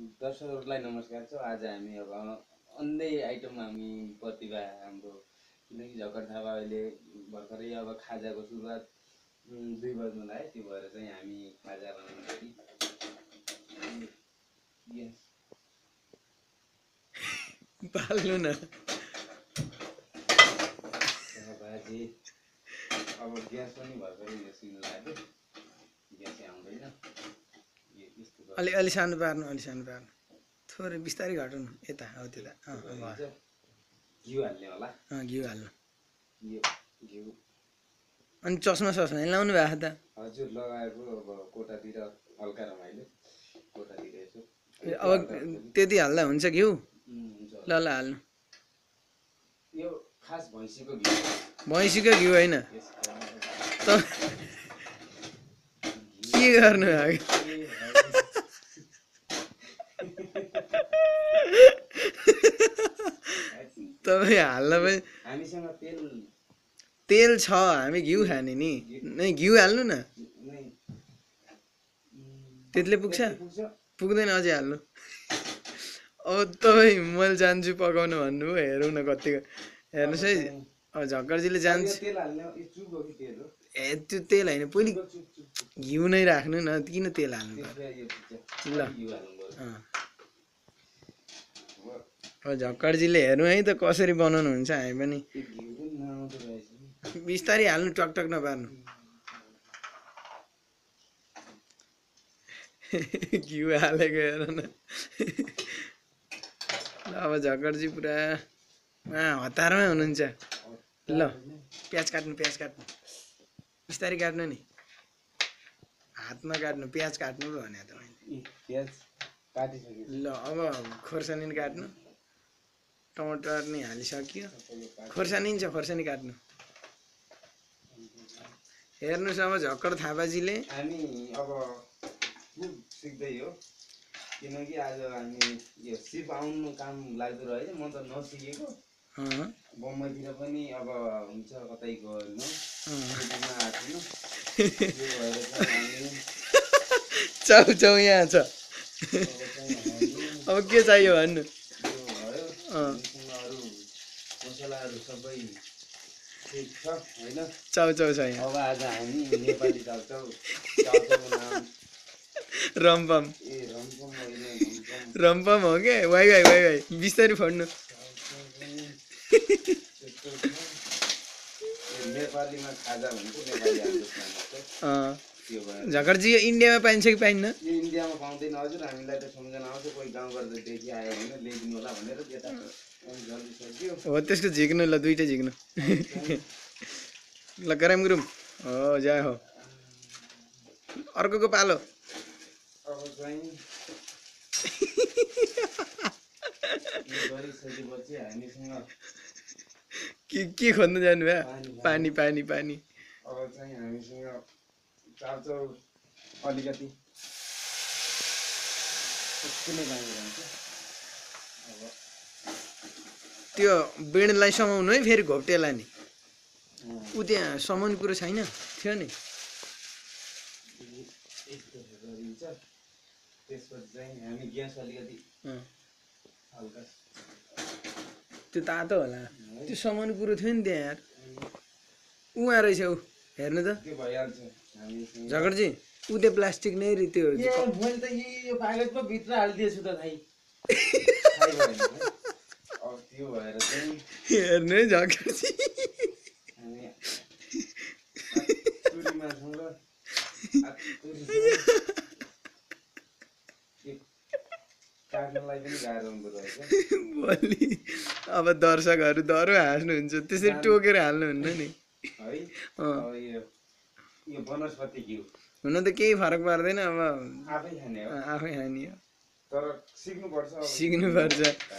दर्शकहरूलाई नमस्कार छ। आज हामी अब अन्य आइटम हामी प्रतिभा हाम्रो किनकि झक्कड थापा अहिले भर्खरै अब खाजाको सुरुवात 2 बज्न लाग्यो, त्यो भएर चाहिँ हामी खाजा बनाउनु लागि पाल्नु न बाजे। अब ग्यास पनि भर्खरै सिक्नु लाग्यो, ग्यासै आउँदैन। अलि अलि सानो पार्नु, अलि सानो पार्नु, थोरै बिस्तारै घटाउनु यता हो त्यता। घिउ हाल्ने होला, घिउ हाल्नु। घिउ अनि चस्मा सस्मा लाउनु भएको त? हजुर लगाएको। अब कोठातिर हल्का रमाइलो, कोठातिर यसो। अब त्यति हाल्दा हुन्छ घिउ? ल ल हाल्नु। यो खास भैँसीको घिउ, भैँसीको घिउ होइन त के गर्नु भएको? तपाईँ हाल्दा पनि हामीसँग तेल छ, हामी घिउ खाने नि। नै घिउ हाल्नु न, त्यसले पुग्छ? पुग्दैन, अझै हाल्नु। अब तपाईँ मैले जान्छु पकाउनु भन्नुभयो, हेरौँ न कतिको। हेर्नुहोस् है, अब झक्कडजीले जान्छ। ए त्यो तेल होइन, पहिले घिउ नै राख्नु न, किन तेल हाल्नु ल। अब झक्कडजीले हेर्नु है त कसरी बनाउनु हुन्छ। हामी पनि बिस्तारै हाल्नु, टकटक नपार्नु। घिउ हालेको हेर न। अब झक्कडजी पुरा हतारमा हुनुहुन्छ। ल प्याज काट्नु, प्याज काट्नु, बिस्तारै काट्नु नि, हातमा काट्नु। प्याज काट्नु पो भने त मैले। ल अब खोर्सानी काट्नु, टमाटर नि हालिसक्यो, खोर्सानी छ, खोर्सानी काट्नु। हेर्नुहोस् अब झक्कड थापाजीले हामी अब सिक्दै हो, किनकि आज हामी यो सिप आउनु काम लाग्दो रहेछ। म त नसिकेको, बम्बईतिर पनि अब हुन्छ कतै गएन, चाउ चाउ यहाँ छ। अब के चाहियो भन्नु? अरू मसलाहरू सबै ठिक छ होइन? चाउ चाउ छ यहाँ। अब आज हामी नेपाली चाउचाउ, चाउचाउको नाम रम्पम। ए रम्पम होइन, रम्पम हो के? वाइ वाइ वाइ वाइ, बिस्तारै फोड्नु। नेपालीमा खाजा भन्छ, नेपाली झक्कडजी यो इन्डियामा पाइन्छ कि पाइन्न? यो इन्डियामा पाउँदैन हजुर। हामीलाई त सम्झना आउँछ, कोही गाउँघरदेखि आयो भने ल्याइदिनु होला भनेर, त्यता जल्दी सक्यो हो। त्यसको झिक्नु ल, दुइटै झिक्नु। ल गरम गरौँ हो, जा हो। अर्को पालो। अब चाहिँ गरिसकेपछि हामीसँग के खोज्नु जानु भयो? पानी पानी पानी। अब चाहिँ हामीसँग चाउचाउ अलिकति कुनै पानी रहन्छ। अब त्यो बेडलाई समाउनु है, फेरि घोप्टेला नि। ऊ त्यहाँ समाउने कुरो छैन थियो नि। गरिन्छ, त्यसपछि चाहिँ हामी ग्यास अलिकति हल्का, त्यो तातो होला, त्यो समाउने कुरो थियो नि त्यहाँ यार। उहाँ रहेछ ऊ, हेर्नु त त्यो भइहाल्छ। झक्कडजी ऊ त्यो प्लास्टिक नै त्यो मैले त यो कागजमा भित्र हालिदिएछु त भाइ। अब त्यो भएर चाहिँ हेर्नु है झक्कडजी, हामी तुरीमा छौँ र काट्नलाई पनि गाह्रो हुँदो रहेछ। भोलि अब दर्शकहरू डह्रो हाँस्नुहुन्छ, त्यसरी टोकेर हाल्नुहुन्न नि है। अब यो वनस्पति घिउ हुन त केही फरक पर्दैन। अब आफै खाने हो, आफै खाने हो, तर सिक्नुपर्छ। सिक्नुपर्छ।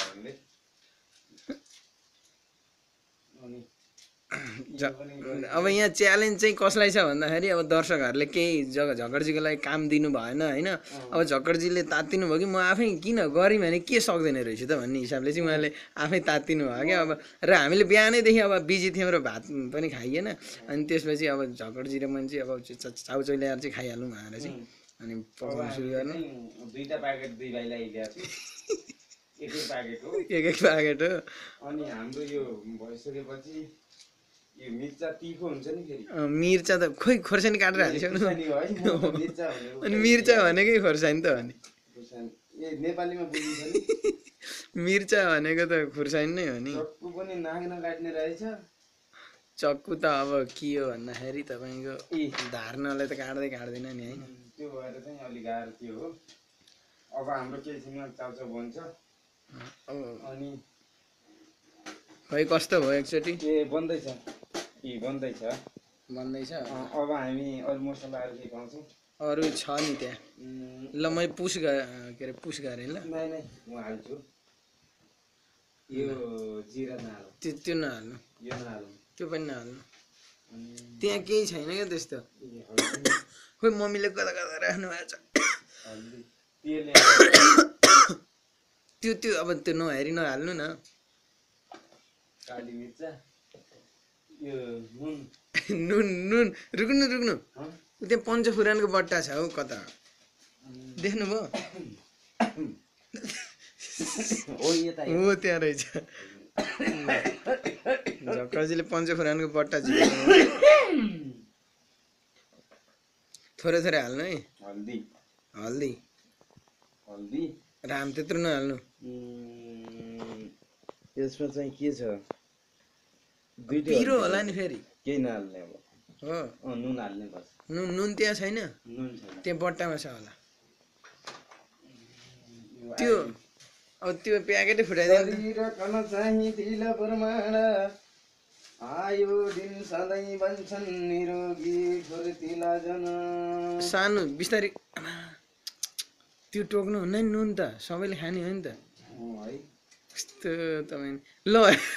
अब यहाँ च्यालेन्ज चाहिँ कसलाई छ भन्दाखेरि, अब दर्शकहरूले केही झक्कडजीको लागि काम दिनु भएन होइन। अब झक्कडजीले तात्तिनु भयो कि म आफै किन गरेँ भने के सक्दैन रहेछु त भन्ने हिसाबले चाहिँ उहाँले आफै तात्तिनु भयो क्या। अब र हामीले बिहानैदेखि अब बिजी थियौँ र भात पनि खाइएन। अनि त्यसपछि अब झक्कडजी र मैले चाहिँ अब चाउचाउ ल्याएर चाहिँ खाइहालौँ भनेर चाहिँ अनि अब पकाउनु सुरु हामीले गर्नु चाहिँ 2टा प्याकेट 2 भाइलाई ल्याएको छु एकै प्याकेट हो एक एक प्याकेट हो अनि हाम्रो यो भइसकेपछि यो मिर्चा तीखो हुन्छ नि फेरि मिर्चा त खोइ खोर्सानी काटेर हालिसक्नु खुर्सानी हो है म त मिर्चा भनेको अनि मिर्चा भनेकै खोर्सानी त हो नि खुर्सानी ए नेपालीमा बुझिन्छ नि मिर्चा भनेको त खुर्सानी नै हो नि चक्कु पनि नाक नकाट्ने रहेछ चक्कु त अब के हो भन्दाखेरि तपाईँको धार्नलाई त काट्दै काट्दैन नि है त्यो भएर चाहिँ अलिक गाह्रो थियो हो अब हाम्रो केहीसँग चाउचाउ बन्छ अब अनि खै कस्तो भयो एकचोटि के बन्दैछ बन्दैछ भन्दैछ अब हामी अरू मसलाहरू के पाउँछौँ अरू छ नि त्यहाँ ल मैले पुस के अरे पुस गरेँ ल नै म हाल्छु यो जिरा नहाल्नु त्यो नहाल्नु यो नहाल्नु त्यो पनि नहाल्नु अनि त्यहाँ केही छैन क्या त्यस्तो खोइ मम्मीले कता कता राख्नु भएको छ हल्दी तेल त्यो अब त्यो नहेरी नहाल्नु न काली मिर्चा यो नुन नुन नुन रुक्नु हँ? त्यहाँ पञ्चफुरानको बट्टा छ हौ कता देख्नुभयो हो यता हो त्यहाँ रहेछ झक्करजीले पञ्चफुरानको बट्टा झिक्नु थोरै थोरै हाल्नु है हल्दी हल्दी हल्दी राम त्यत्रो नहाल्नु यसमा चाहिँ के छ दुईटै पिरो हल्दी होला नि फेरि केही नहाल्ने अब हो नुन हाल्ने बस नुन त्यहाँ छैन नुन छैन त्यहाँ बट्टामा छ होला यो त्यो अब त्यो प्याकेटै फुटाइदिनु गरिरहन चाहिँ दिल प्रमाण आयो दिन सधैँ बन्छन् निरोगी फुर्तिला जन सानो बिस्तारै आमा, त्यो टोक्नु हुन्न नि नुन त सबैले खाने हो नि त है कस्तो तपाईँ ल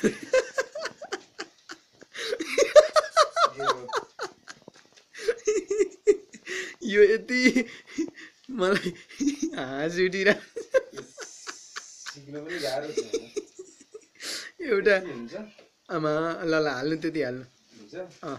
यो यति मलाई हाँस उठिरहेको सिक्न पनि गाह्रो छ एउटा के हुन्छ आमा ल हाल्नु त्यति हाल्नु हुन्छ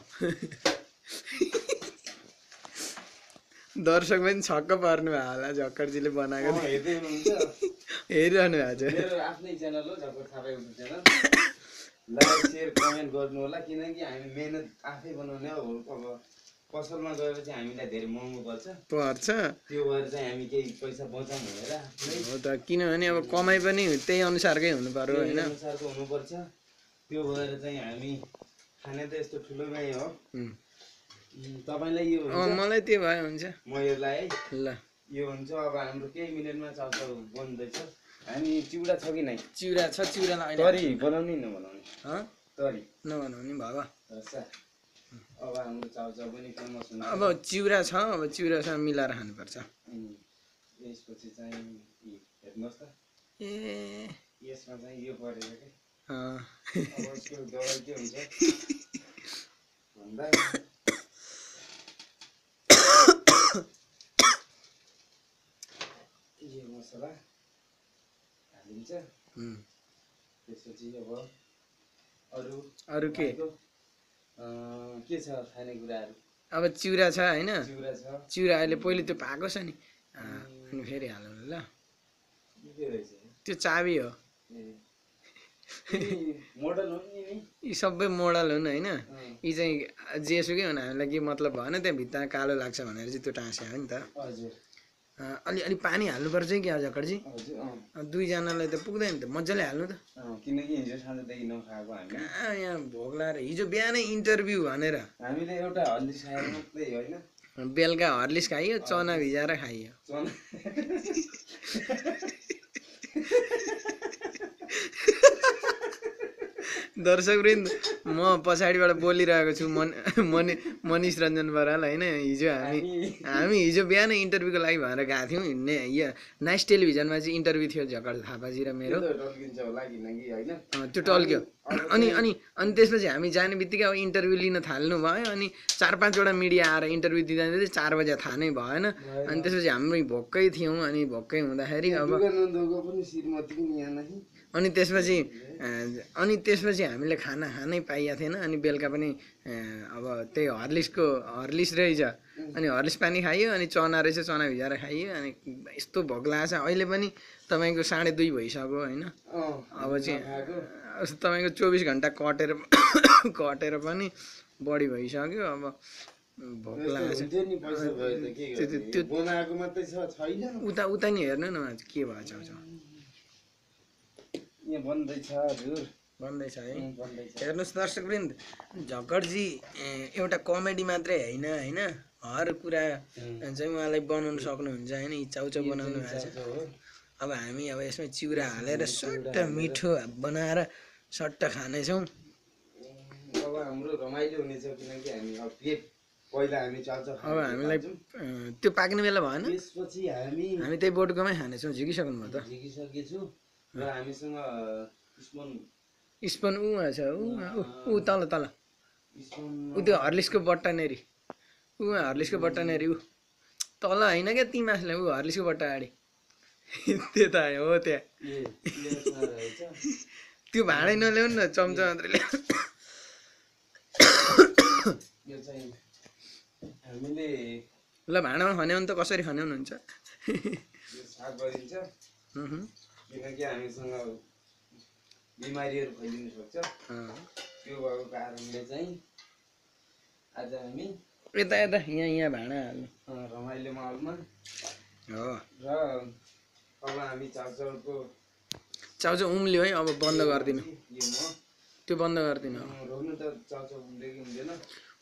दर्शक पनि छक्क पार्नु भयो होला झक्करजीले बनाएको हेर्दै हुनुहुन्छ हेरिरहनु भएको छ मेरो आफ्नै च्यानल हो Jhakkar Thapa YouTube channel like share comment गर्नु होला किनकि हामी मेहनत आफै बनाउने हो अब पसलमा गएपछि हामीलाई धेरै महँगो पर्छ पर्छ त्यो भएर चाहिँ हामी केही पैसा बचाउँ भनेर हो त किनभने अब कमाइ पनि त्यही अनुसारकै हुनु पर्यो त्यही होइन अनुसारको हुनुपर्छ त्यो भएर चाहिँ हामी खाने त यस्तो ठुलोमै हो तपाईँलाई यो हुन्छ मलाई त्यो भयो हुन्छ म यसलाई है ल यो हुन्छ अब हाम्रो केही मिनटमा चाउचाउ बन्दैछ हामी चिउरा छ कि नै चिउरा छ चिउरालाई अहिले तरी बनाउने नबनाउने हँ तरी नभनाउने भयो अच्छा अब हाम्रो चाउचाउ पनि फेमस हुन्छ अब चिउरा छ अब चिउरासँग मिलाएर खानुपर्छ यसपछि चाहिँ हेर्नुहोस् त ए यसमा चाहिँ यो परेछ कि अँ, अब यसको दबाई के हुन्छ भन्दा यो मसला हालिन्छ त्यसपछि अब अरू के के छ खानेकुराहरू अब चिउरा छ होइन चिउरा छ चिउरा अहिले पहिले त्यो पाएको छ नि अनि फेरि हालौँ ल के रहेछ त्यो चाबी हो मोडल हो नि यी सबै मोडल हुन् होइन यी चाहिँ जेसुकै हुन हामीलाई के मतलब भएन त्यहाँ भित्ता कालो लाग्छ भनेर चाहिँ त्यो टाँस्या हो नि त हजुर अलि पानी हाल्नुपर्छ कि आज झक्करजी हजुर दुईजनालाई त पुग्दैन त मजाले हाल्नु त किनकि हिजो साँझदेखि नखाएको हामी कहाँ यहाँ भोक लाएर हिजो बिहानै इन्टरभ्यू भनेर हामीले एउटा हल्दी खाएर मात्रै होइन बेलुका हर्लिस खाइयो चना भिजाएर खाइयो चना दर्शकवृन्द म पछाडिबाट बोलिरहेको छु मनिष रञ्जन बराल होइन हिजो हामी हिजो बिहानै इन्टरभ्यूको लागि भनेर गएको थियौँ यहाँ नाइस टेलिभिजनमा चाहिँ इन्टरभ्यू थियो झक्कर थापाजी र मेरो त्यो टल्क्यो अनि त्यसपछि हामी जाने बित्तिकै अब इन्टरभ्यू लिन थाल्नु भयो अनि 4-5वटा मिडिया आएर इन्टरभ्यू दिँदा 4 बजे थाहा नै भएन अनि त्यसपछि हामी भोक्कै थियौँ अनि भोक्कै हुँदाखेरि अब अनि त्यसपछि हामीले खाना खानै पाइ पाइएको थिएन अनि बेलुका पनि अब त्यही हर्लिस रहेछ अनि हर्लिस पानी खाइयो अनि चना रहेछ चना भिजाएर खाइयो अनि यस्तो भोक लागेको छ अहिले पनि तपाईँको 2:30 भइसक्यो होइन अब चाहिँ तपाईँको 24 घन्टा कटेर पनि बढी भइसक्यो अब भोक लागेको छ उता नि हेर्नु न के भएछ बन्दैछ है हेर्नुहोस् दर्शकवृन्द झक्करजी एउटा कमेडी मात्रै होइन हर कुरा चाहिँ उहाँलाई बनाउनु सक्नुहुन्छ होइन चाउचाउ बनाउनु भएको छ अब हामी अब यसमा चिउरा हालेर सट्ट मिठो बनाएर सट्ट खानेछौँ अब हाम्रो रमाइलो हुनेछ किनकि हामी अब पेट पहिला हामी चाउचाउ अब हामीलाई त्यो पाक्ने बेला भएन त्यसपछि हामी त्यही बोटकोमै खानेछौँ झिकिसक्नु भयो त झिकिसकेछु र हामीसँग स्पुन छ ऊ तल ऊ त्यो हर्लिसको बट्टा नेरी हर्लिसको बट्टा नेरी ऊ तल होइन क्या ती मासले ऊ हर्लिसको बट्टा अगाडि त्यो त हो त्यहाँ त्यो भाँडै नल्याउनु न चम्चा मात्रै ल्याउ हामीले ल भाँडामा खन्याउनु त कसरी खन्याउनुहुन्छ साग गरिन्छ किनकि हामीसँग बिमारीहरू फैलिन सक्छ त्यो भएको कारणले चाहिँ आज हामी यता यहाँ भाँडा हाल्नु रमाइलो माहौलमा हो र अब हामी चाउचाउ उम्ल्यो है अब बन्द गरिदिनु त्यो बन्द गरिदिनु रोक्नु त चाउचाउ उम्ले कि हुँदैन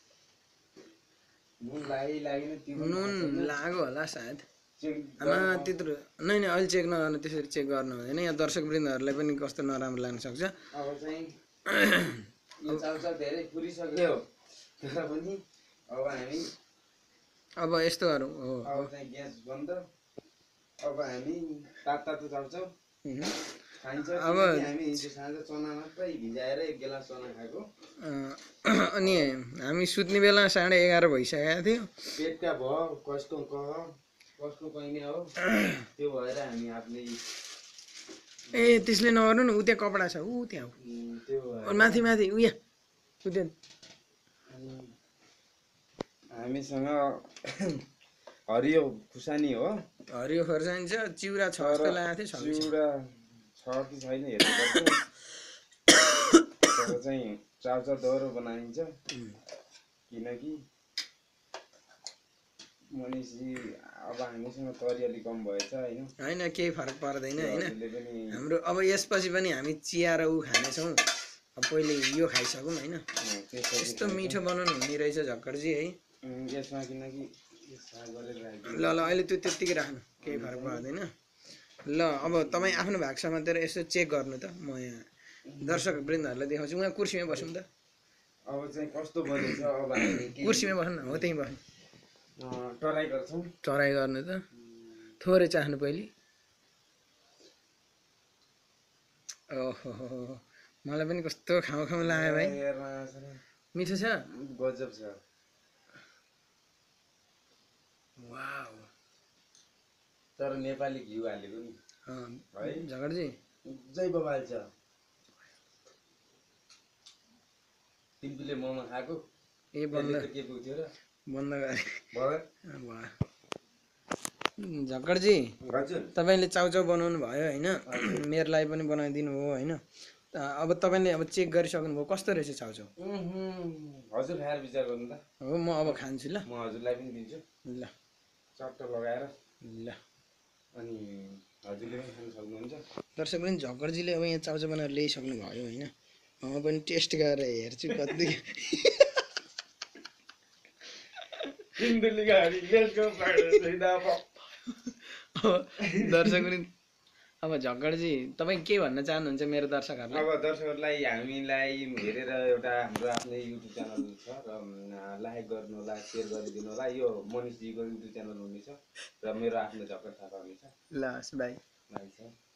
नुन लाग्यो होला सायद आमा त्यत्रो नै अहिले चेक नगर्नु त्यसरी चेक गर्नु हुँदैन यहाँ दर्शकवृन्दहरूलाई पनि कस्तो नराम्रो लाग्न सक्छ अब चाहिँ यो चाउचाउ धेरै पुरिसक्यो तर पनि अब हामी अब यस्तो गरौँ हो अब चाहिँ ग्यास बन्द अब हामी तातो चाउचाउ खाइन्छ अब हामी हिजो साँझ चना मात्रै भिजाएर 1 गिलास चना खाएको अनि हामी सुत्ने बेला 11:30 भइसकेको थियो पेटका भयो कसको कहिने हो त्यो भएर हामी आफूले ए त्यसले नगर्नु न उ त्यहाँ कपडा छ उ त्यहाँ त्यो माथि उया हामीसँग हरियो खुर्सानी हो हरियो खुर्सानी छ चिउरा छ जस्तो लागेको थियो चिउरा छ कि छैन हेर्नुपर्छ तर चाहिँ चाउचाउ दोहोरो बनाइन्छ किनकि मनिषजी अब हामीसँग तरी अलि कम भएछ होइन केही फरक पर्दैन होइन हाम्रो अब यसपछि पनि हामी चिया र ऊ खानेछौँ अब पहिले यो खाइसकौँ होइन यस्तो मिठो बनाउनु हुने रहेछ झक्करजी है यसमा किनकि ल अहिले त्यो त्यत्तिकै राख्नु केही फरक पर्दैन ल अब तपाईँ आफ्नो भाग समातेर यसो चेक गर्नु त म यहाँ दर्शक वृन्दहरूलाई देखाउँछु उहाँ कुर्सीमा बसौँ त अब चाहिँ कस्तो बनेछ अब हामी कुर्सीमा बस्नु न हो त्यहीँ बस्नु ट्राई गर्छौँ ट्राई गर्नु त थोरै चाख्नु पहिले ओहो मलाई पनि कस्तो खाउँ लाग्यो भाइ मिठो छ गजब छ वाउ तर नेपाली घिउ हालेको नि है झगडजी जय बबाल छ तिमीले मोमो खाएको ए बन्द के पुग्थ्यो र बन्द गरे भयो झक्करजी हजुर तपाईँले चाउचाउ बनाउनु भयो होइन मेरो लागि पनि बनाइदिनु हो होइन अब तपाईँले अब चेक गरिसक्नु भयो कस्तो रहेछ चाउचाउ हजुर खाएर विचार गर्नु त हो म अब खान्छु ल म हजुरलाई पनि दिन्छु ल चट्ट लगाएर ल अनि हजुरले पनि खान सक्नुहुन्छ दर्शक पनि झक्करजीले अब यहाँ चाउचाउ बनाएर ल्याइसक्नु भयो होइन म पनि टेस्ट गरेर हेर्छु कति दर्शक अब झक्करजी तपाईँ के भन्न चाहनुहुन्छ मेरो दर्शकहरूलाई अब दर्शकहरूलाई हामीलाई हेरेर एउटा हाम्रो आफ्नै युट्युब च्यानल छ र लाइक गर्नु होला सेयर गरिदिनु होला यो मनिषजीको युट्युब च्यानल हुनेछ र मेरो आफ्नो झक्कर थापा हुनेछ ल बाई बाई छ